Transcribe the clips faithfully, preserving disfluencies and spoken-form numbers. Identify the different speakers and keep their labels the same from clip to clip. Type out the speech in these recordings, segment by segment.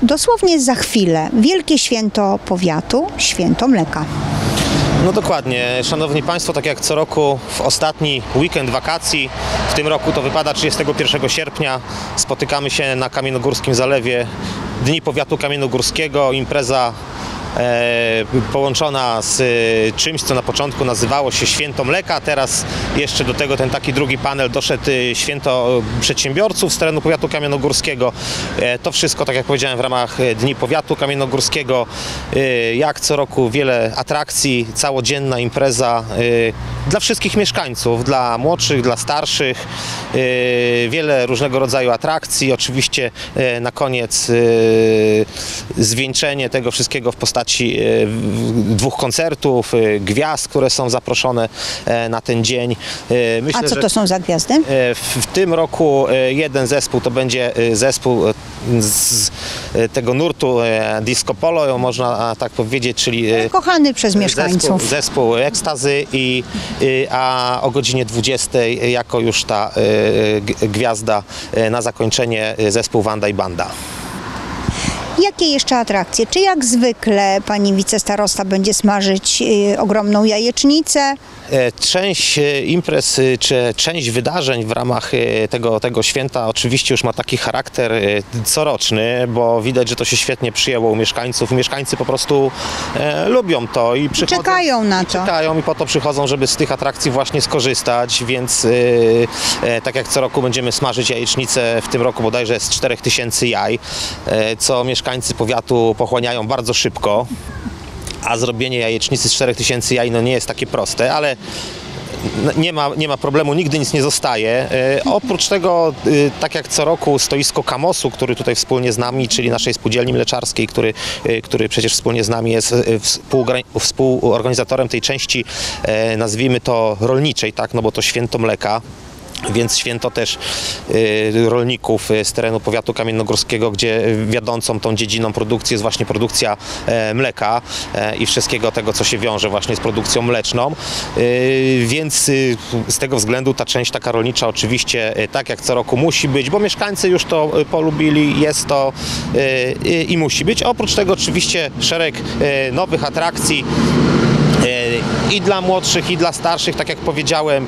Speaker 1: Dosłownie za chwilę wielkie święto powiatu, święto mleka.
Speaker 2: No dokładnie, szanowni państwo, tak jak co roku w ostatni weekend wakacji, w tym roku to wypada trzydziestego pierwszego sierpnia, spotykamy się na Kamiennogórskim Zalewie, Dni Powiatu Kamiennogórskiego, impreza E, połączona z e, czymś, co na początku nazywało się Święto Mleka. Teraz jeszcze do tego ten taki drugi panel doszedł, e, Święto Przedsiębiorców z terenu Powiatu Kamiennogórskiego. E, to wszystko, tak jak powiedziałem, w ramach Dni Powiatu Kamiennogórskiego. E, jak co roku wiele atrakcji, całodzienna impreza e, dla wszystkich mieszkańców, dla młodszych, dla starszych. E, wiele różnego rodzaju atrakcji. Oczywiście e, na koniec e, zwieńczenie tego wszystkiego w postaci dwóch koncertów, gwiazd, które są zaproszone na ten dzień.
Speaker 1: Myślę, A co to są za gwiazdy?
Speaker 2: W tym roku jeden zespół to będzie zespół z tego nurtu disco polo, można tak powiedzieć, czyli
Speaker 1: kochany przez mieszkańców.
Speaker 2: Zespół, zespół Ekstazy, i, a o godzinie dwudziestej jako już ta gwiazda na zakończenie zespół Wanda i Banda.
Speaker 1: Jakie jeszcze atrakcje? Czy jak zwykle pani wicestarosta będzie smażyć y, ogromną jajecznicę?
Speaker 2: Część imprez czy część wydarzeń w ramach tego, tego święta oczywiście już ma taki charakter coroczny, bo widać, że to się świetnie przyjęło u mieszkańców. Mieszkańcy po prostu e, lubią to i przychodzą,
Speaker 1: czekają na to.
Speaker 2: Czekają i po to przychodzą, żeby z tych atrakcji właśnie skorzystać, więc e, tak jak co roku będziemy smażyć jajecznicę, w tym roku bodajże jest cztery tysiące jaj, e, co mieszkańcy powiatu pochłaniają bardzo szybko. A zrobienie jajecznicy z czterech tysięcy jaj no nie jest takie proste, ale nie ma, nie ma problemu, nigdy nic nie zostaje. E, oprócz tego, e, tak jak co roku, stoisko Kamosu, który tutaj wspólnie z nami, czyli naszej spółdzielni mleczarskiej, który, e, który przecież wspólnie z nami jest e, współorganizatorem tej części, e, nazwijmy to rolniczej, tak, no bo to święto mleka. Więc święto też y, rolników z terenu powiatu kamiennogórskiego, gdzie wiodącą tą dziedziną produkcji jest właśnie produkcja e, mleka e, i wszystkiego tego, co się wiąże właśnie z produkcją mleczną. Y, więc y, z tego względu ta część taka rolnicza oczywiście y, tak jak co roku musi być, bo mieszkańcy już to y, polubili, jest to y, y, i musi być. Oprócz tego oczywiście szereg y, nowych atrakcji i dla młodszych, i dla starszych, tak jak powiedziałem.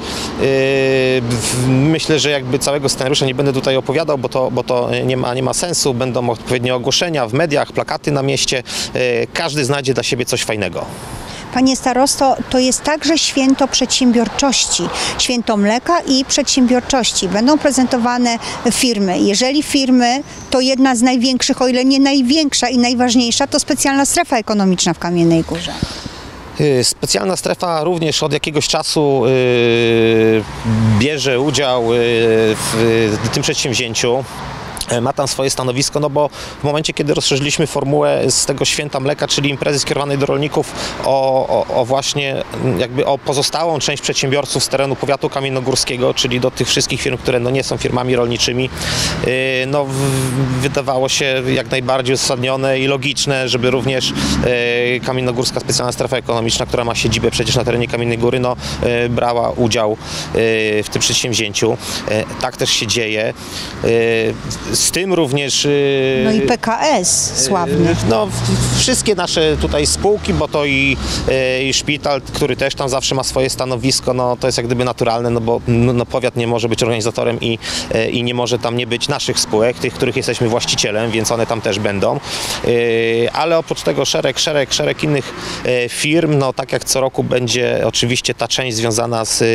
Speaker 2: Myślę, że jakby całego scenariusza nie będę tutaj opowiadał, bo to, bo to nie ma, nie ma sensu. Będą odpowiednie ogłoszenia w mediach, plakaty na mieście. Każdy znajdzie dla siebie coś fajnego.
Speaker 1: Panie starosto, to jest także święto przedsiębiorczości, święto mleka i przedsiębiorczości. Będą prezentowane firmy. Jeżeli firmy, to jedna z największych, o ile nie największa i najważniejsza, to specjalna strefa ekonomiczna w Kamiennej Górze.
Speaker 2: Specjalna strefa również od jakiegoś czasu yy, bierze udział yy, w, w tym przedsięwzięciu. Ma tam swoje stanowisko, no bo w momencie, kiedy rozszerzyliśmy formułę z tego święta mleka, czyli imprezy skierowanej do rolników, o, o, o właśnie jakby o pozostałą część przedsiębiorców z terenu powiatu kamiennogórskiego, czyli do tych wszystkich firm, które no nie są firmami rolniczymi, yy, no w, wydawało się jak najbardziej uzasadnione i logiczne, żeby również yy, Kamiennogórska Specjalna Strefa Ekonomiczna, która ma siedzibę przecież na terenie Kamiennej Góry, no yy, brała udział yy, w tym przedsięwzięciu. Yy, tak też się dzieje. Yy, Z tym również...
Speaker 1: No i P K S sławny.
Speaker 2: No wszystkie nasze tutaj spółki, bo to i, i szpital, który też tam zawsze ma swoje stanowisko, no to jest jak gdyby naturalne, no bo no, powiat nie może być organizatorem i, i nie może tam nie być naszych spółek, tych, których jesteśmy właścicielem, więc one tam też będą. Ale oprócz tego szereg, szereg, szereg innych firm, no tak jak co roku będzie oczywiście ta część związana z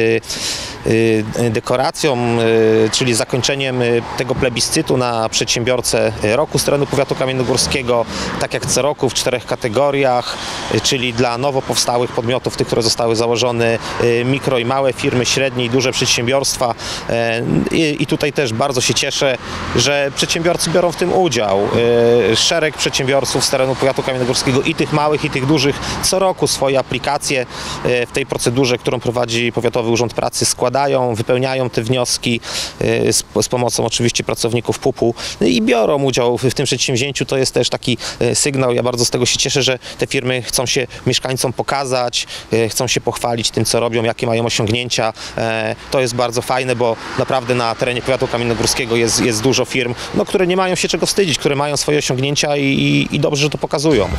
Speaker 2: dekoracją, czyli zakończeniem tego plebiscytu na przedsiębiorcę roku z terenu powiatu kamiennogórskiego, tak jak co roku w czterech kategoriach, czyli dla nowo powstałych podmiotów, tych, które zostały założone, mikro i małe firmy, średnie i duże przedsiębiorstwa. I, i tutaj też bardzo się cieszę, że przedsiębiorcy biorą w tym udział. Szereg przedsiębiorców z terenu powiatu kamiennogórskiego, i tych małych, i tych dużych, co roku swoje aplikacje w tej procedurze, którą prowadzi Powiatowy Urząd Pracy, składają, wypełniają te wnioski z, z pomocą oczywiście pracowników P U zakłupu i biorą udział w, w tym przedsięwzięciu. To jest też taki e, sygnał. Ja bardzo z tego się cieszę, że te firmy chcą się mieszkańcom pokazać, e, chcą się pochwalić tym, co robią, jakie mają osiągnięcia. E, to jest bardzo fajne, bo naprawdę na terenie powiatu kamiennogórskiego jest, jest dużo firm, no, które nie mają się czego wstydzić, które mają swoje osiągnięcia i, i, i dobrze, że to pokazują.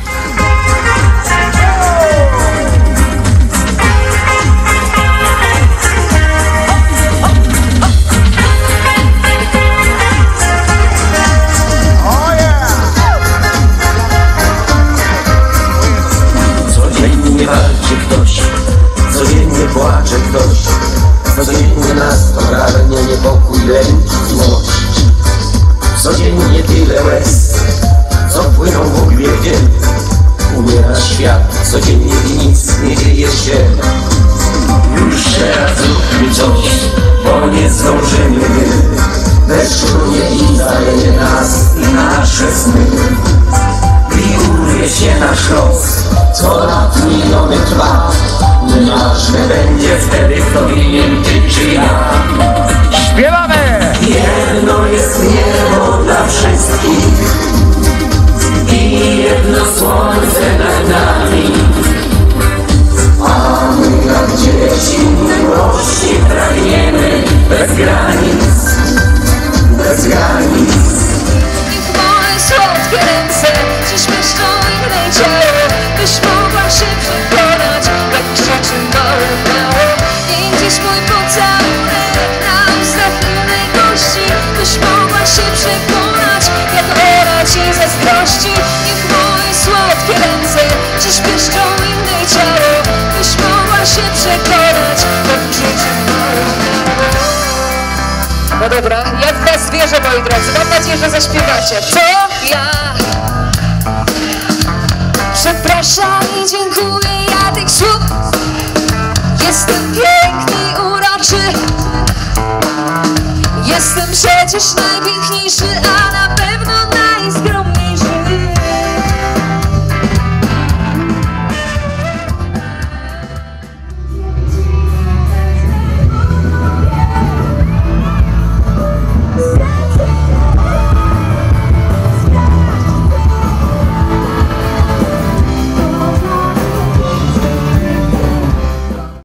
Speaker 3: Codziennie walczy ktoś, codziennie płacze ktoś, codziennie nas to pragnie niepokój, lęk i złość. Codziennie tyle łez, co płyną w obiedzie. Umiera świat codziennie i nic nie dzieje się. Już teraz zróbmy coś, bo nie zdążymy. Deszczu nie zaleje nas i nasze sny. I urwie się nasz los, co lat miliony trwa. Nieważne będzie wtedy, kto winien, ty czy ja.
Speaker 4: Śpiewamy!
Speaker 3: Jedno jest niebo dla wszystkich i jedno słońce nad nami. A my jak dzieci miłości pragniemy bez granic, bez granic.
Speaker 5: Niech moje słodkie ręce dziś mieszczą innej ciało, byś mogła się przekonać, jak krzyczy mało, mało. Niech dziś mój pocałunek na ustach innej gości, byś mogła się przekonać, jak ona ci zazdrości. Niech moje słodkie ręce dziś pieszczą innej ciało, byś mogła się przekonać, jak krzyczy mało, mało. No dobra, ja w was wierzę, moi drodzy, mam nadzieję, że zaśpiewacie. To ja przepraszam i dziękuję, ja tych słów. Jestem piękny i uroczy, jestem przecież najpiękniejszy, a